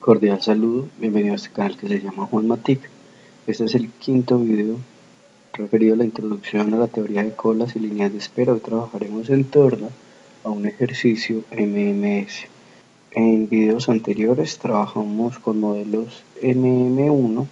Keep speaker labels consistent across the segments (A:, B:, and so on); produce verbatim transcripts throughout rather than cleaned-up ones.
A: Cordial saludo, bienvenido a este canal que se llama Juan Matic. Este es el quinto video referido a la introducción a la teoría de colas y líneas de espera. Hoy trabajaremos en torno a un ejercicio M M S. En videos anteriores trabajamos con modelos M M uno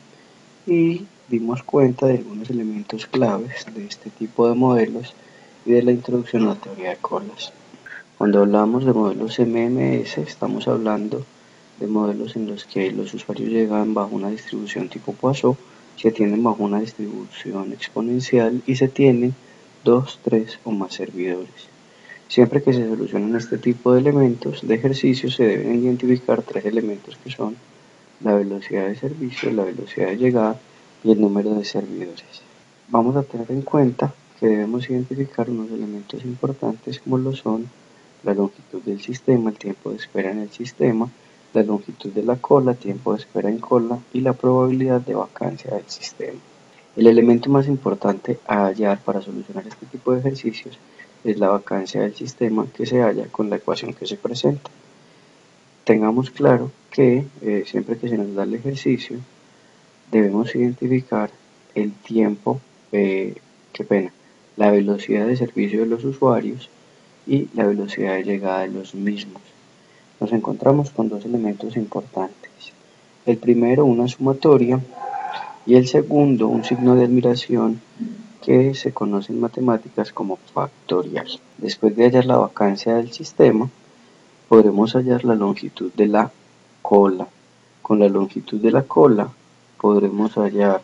A: y dimos cuenta de algunos elementos claves de este tipo de modelos y de la introducción a la teoría de colas. Cuando hablamos de modelos M M S estamos hablando de modelos en los que los usuarios llegan bajo una distribución tipo Poisson, se atienden bajo una distribución exponencial y se tienen dos, tres o más servidores. Siempre que se solucionan este tipo de elementos de ejercicio se deben identificar tres elementos que son la velocidad de servicio, la velocidad de llegada y el número de servidores. Vamos a tener en cuenta que debemos identificar unos elementos importantes como lo son la longitud del sistema, el tiempo de espera en el sistema, la longitud de la cola, tiempo de espera en cola y la probabilidad de vacancia del sistema. El elemento más importante a hallar para solucionar este tipo de ejercicios es la vacancia del sistema que se halla con la ecuación que se presenta. Tengamos claro que eh, siempre que se nos da el ejercicio debemos identificar el tiempo, eh, qué pena, la velocidad de servicio de los usuarios y la velocidad de llegada de los mismos. Nos encontramos con dos elementos importantes. El primero, una sumatoria, y el segundo, un signo de admiración que se conoce en matemáticas como factorial. Después de hallar la vacancia del sistema, podremos hallar la longitud de la cola. Con la longitud de la cola podremos hallar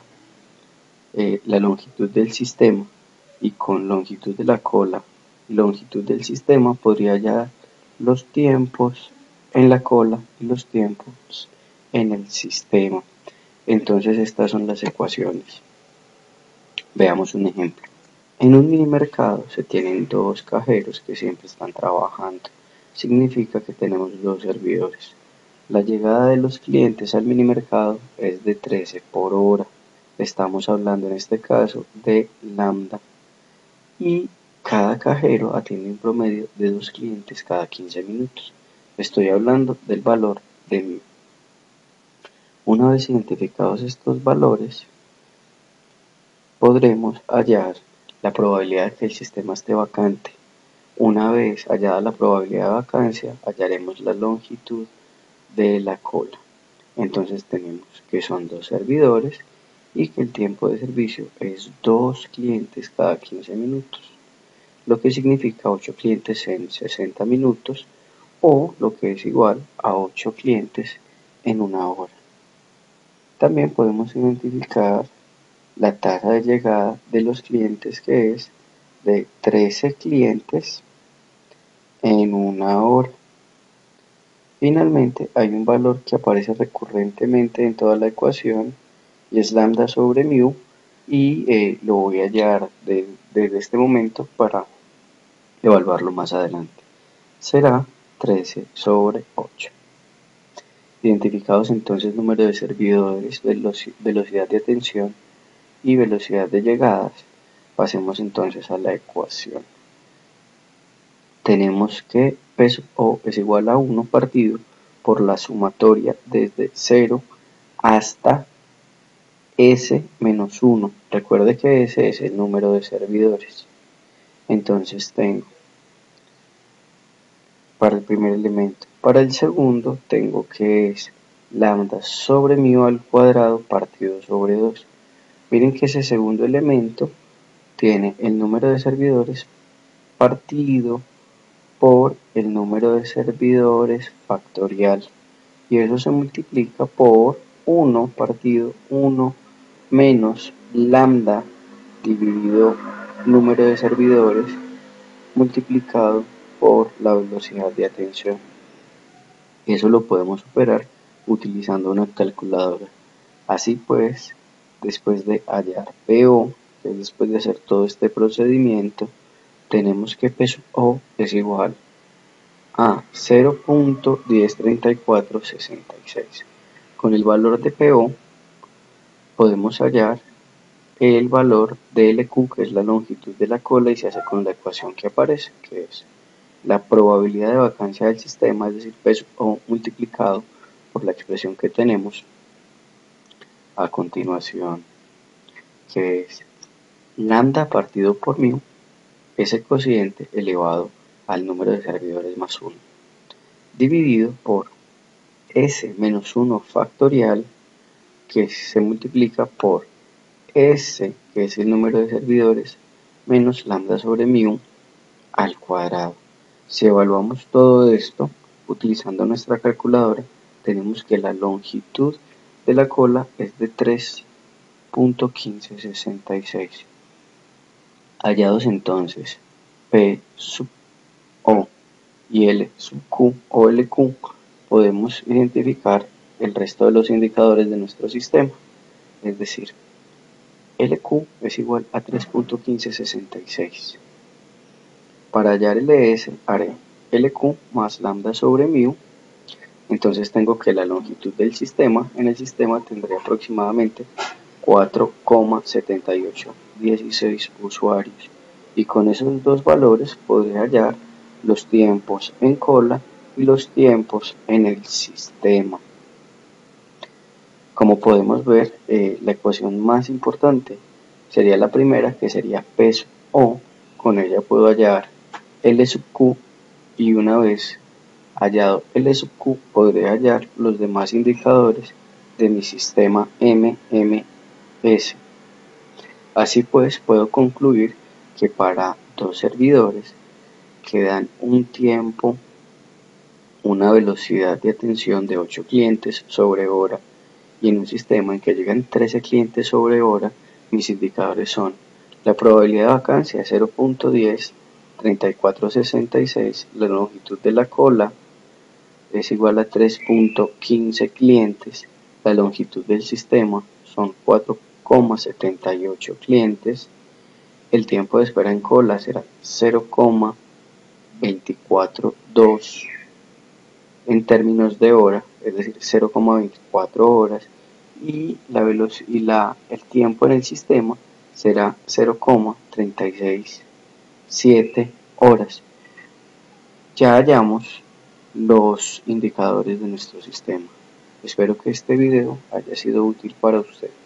A: eh, la longitud del sistema, y con longitud de la cola y longitud del sistema podría hallar los tiempos en la cola y los tiempos en el sistema. Entonces estas son las ecuaciones. Veamos un ejemplo. En un mini mercado se tienen dos cajeros que siempre están trabajando. Significa que tenemos dos servidores. La llegada de los clientes al mini mercado es de trece por hora. Estamos hablando en este caso de lambda. Y cada cajero atiende un promedio de dos clientes cada quince minutos. Estoy hablando del valor de mu. Una vez identificados estos valores, podremos hallar la probabilidad de que el sistema esté vacante. Una vez hallada la probabilidad de vacancia, hallaremos la longitud de la cola. Entonces tenemos que son dos servidores y que el tiempo de servicio es dos clientes cada quince minutos. Lo que significa ocho clientes en sesenta minutos o lo que es igual a ocho clientes en una hora. También podemos identificar la tasa de llegada de los clientes que es de trece clientes en una hora. Finalmente hay un valor que aparece recurrentemente en toda la ecuación y es lambda sobre mu y eh, lo voy a hallar de, desde este momento para evaluarlo más adelante. Será trece sobre ocho. Identificados entonces número de servidores, velocidad de atención y velocidad de llegadas, pasemos entonces a la ecuación. Tenemos que P sub O es igual a uno partido por la sumatoria desde cero hasta S menos uno. Recuerde que S es el número de servidores. Entonces tengo para el primer elemento. Para el segundo tengo que es lambda sobre mu al cuadrado partido sobre dos. Miren que ese segundo elemento tiene el número de servidores partido por el número de servidores factorial. Y eso se multiplica por uno partido uno menos lambda dividido número de servidores multiplicado por la velocidad de atención. Eso lo podemos superar utilizando una calculadora. Así pues, después de hallar P O, que es después de hacer todo este procedimiento, tenemos que P sub O es igual a cero punto diez treinta y cuatro sesenta y seis. Con el valor de P O podemos hallar el valor de L Q, que es la longitud de la cola, y se hace con la ecuación que aparece, que es la probabilidad de vacancia del sistema, es decir, P sub O multiplicado por la expresión que tenemos a continuación, que es lambda partido por mu, ese cociente elevado al número de servidores más uno, dividido por S menos uno factorial, que se multiplica por S, que es el número de servidores, menos lambda sobre mu al cuadrado. Si evaluamos todo esto utilizando nuestra calculadora, tenemos que la longitud de la cola es de tres punto quince sesenta y seis. Hallados entonces P sub O y L sub Q o L Q, podemos identificar el resto de los indicadores de nuestro sistema, es decir, L Q es igual a tres punto quince sesenta y seis. Para hallar L S haré L Q más lambda sobre mu, entonces tengo que la longitud del sistema, en el sistema tendré aproximadamente cuatro coma setenta y ocho dieciséis usuarios, y con esos dos valores podré hallar los tiempos en cola y los tiempos en el sistema. Como podemos ver, eh, la ecuación más importante sería la primera, que sería P sub O. Con ella puedo hallar L sub Q, y una vez hallado L sub Q podré hallar los demás indicadores de mi sistema M M S. Así pues, puedo concluir que para dos servidores que dan un tiempo, una velocidad de atención de ocho clientes sobre hora, y en un sistema en que llegan trece clientes sobre hora, mis indicadores son la probabilidad de vacancia cero punto diez, treinta y cuatro sesenta y seis, la longitud de la cola es igual a tres punto quince clientes, la longitud del sistema son cuatro coma setenta y ocho clientes, el tiempo de espera en cola será cero coma veinticuatro dos en términos de hora, es decir, cero coma veinticuatro horas, y, la y la, el tiempo en el sistema será cero coma treinta y seis siete horas. Ya hallamos los indicadores de nuestro sistema. Espero que este video haya sido útil para usted.